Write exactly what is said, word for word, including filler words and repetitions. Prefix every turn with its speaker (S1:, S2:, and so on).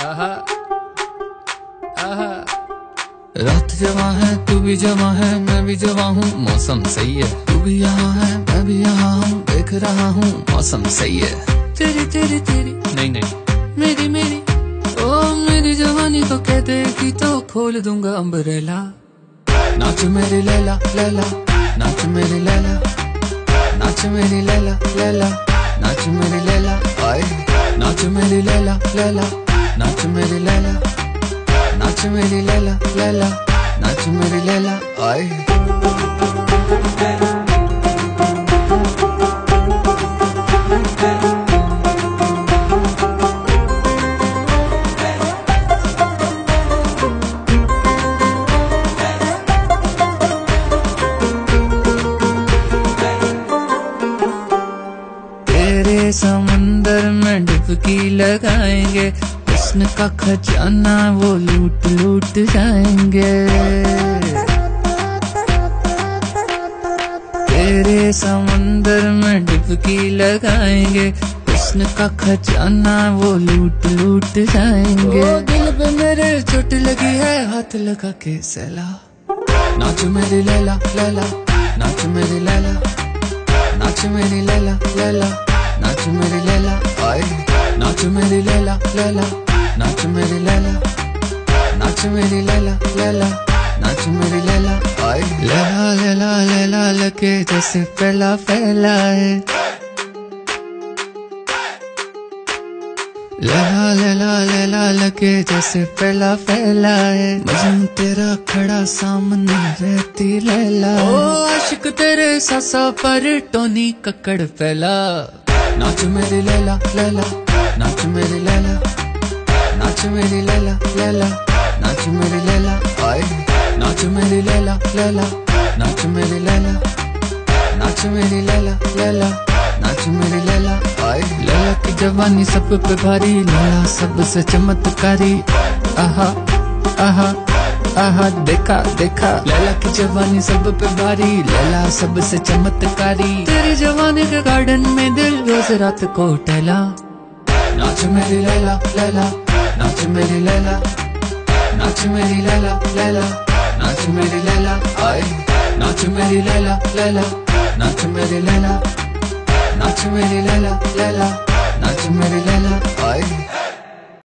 S1: आहा आहा। रात जवां है तू भी जवां है मैं भी जवां हूँ, मौसम सही है। तू भी यहाँ है मैं भी यहाँ हूँ, देख रहा हूँ मौसम सही है। तेरी तेरी तेरी नहीं नहीं मेरी मेरी ओ मेरी जवानी को कह देगी तो खोल दूंगा अम्ब्रेला। नाच मेरी लैला लैला, नाच मेरी लैला, नाच मेरी लैला लैला, नाच मेरी लैला आए। नाच मेरी लैला लैला, नाच मेरी लैला, नाच मेरी लैला लैला, नाच मेरी लैला आए। तेरे समंदर में डुबकी लगाएंगे, हुस्न का खजाना वो लूट लूट जाएंगे। तेरे समंदर में डुबकी लगाएंगे, हुस्न का खजाना वो लूट लूट जाएंगे। ओ दिल पे मेरे चोट लगी है हाथ लगा के सहला। नाच मेरी लैला लैला, नाच मेरी लैला, नाच मेरी लैला लैला, नाच मेरी लैला आए। नाच मेरी लैला लैला, नाच मेरी लैला, नाच मेरी लैला लैला, नाच मेरी लैला आए। लैला लैला लैला लगे जैसे फैला फैला है। लैला लैला लैला लगे जैसे फैला फैला है। मजनू तेरा खड़ा सामने रहती लैला। ओ आशिक तेरे सासा पर टोनी कक्कड़ फैला। नाच मेरी लैला लैला, नाच मेरी लैला, नाच मेरी लैला लैला, नाच मेरी लैला आए। नाच मेरी लैला लैला, नाच मेरी लैला, नाच मेरी लैला लैला, नाच मेरी लैला आए। लैला की जवानी सब पे भारी, लैला सबसे चमत्कारी। आहा आहा आहा देखा देखा, लैला की जवानी सब पे भारी, लैला सबसे चमत्कारी। तेरी जवानी के गार्डन में दिल रोज रात को टहला। नाच मेरी लैला लैला, नाच मेरी लैला, नाच मेरी लैला लैला, नाच मेरी लैला आए। नाच मेरी लैला लैला, नाच मेरी लैला, नाच मेरी लैला लैला, नाच मेरी लैला आए।